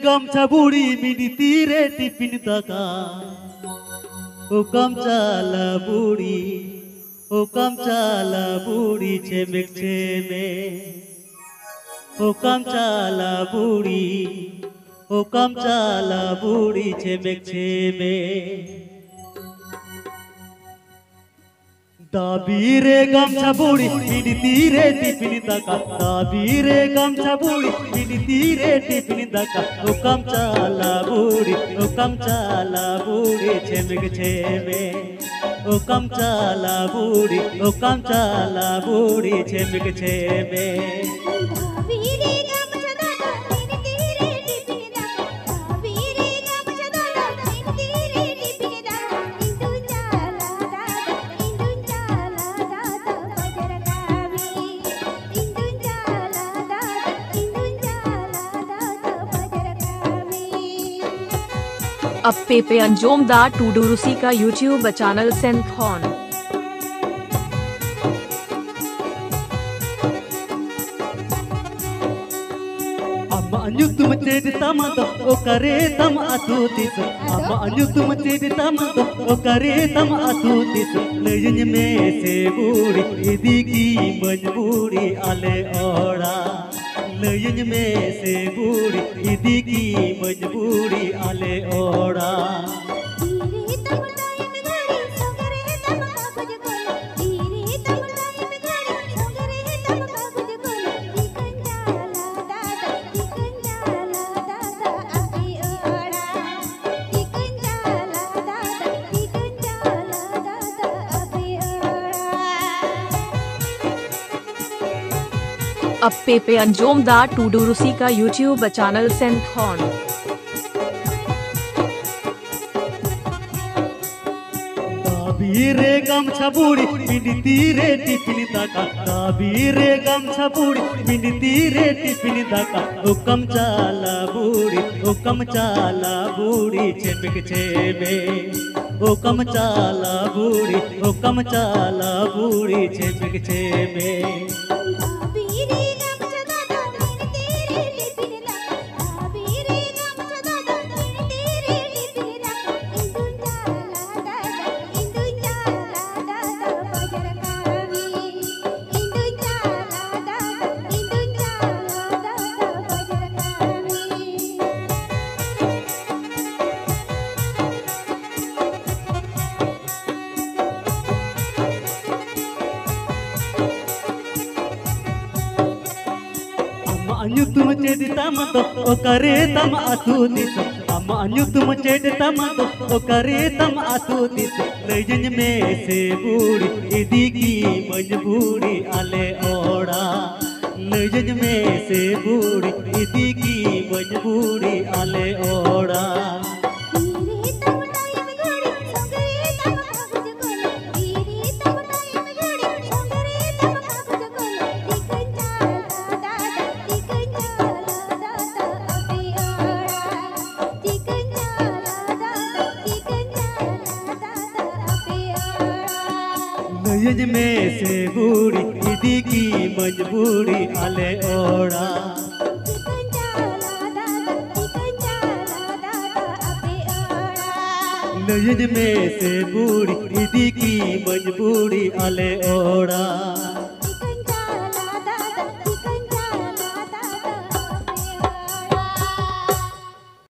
gamcha buri mini tire tipin taka o gamcha la buri chemek cheme o gamcha la buri chemek cheme दाबीरे gamcha buri mini tire tipin taka दाबीरे gamcha buri mini tire tipin taka o gamcha la buri chemek cheme o gamcha la buri chemek cheme अब पेपे अंजोम दा टूडूरुसी का YouTube channel सेंड हॉन Anyutum cedi tamado o kare tam atutis ama anyutum cedi tamado o kare tam atutis leyin me se buri idiki majburi ale ora leyin me se buri idiki majburi ale ora अब पेपे अंजोम दा टूडूरुसी का YouTube channel सेंड हॉन दाबीरे gamcha buri mini tire tipin taka दाबीरे gamcha buri mini tire tipin taka o gamcha la buri chemek cheme o gamcha la buri chemek cheme anyutum cedi tamado o kare tam atutis ama anyutum cedi tamado o kare tam atutis leyin me se buri idiki majburi ale ora leyin me se buri idiki majburi ale ora लेyin me se buri idiki majburi ale ora लेyin me se buri idiki majburi ale ora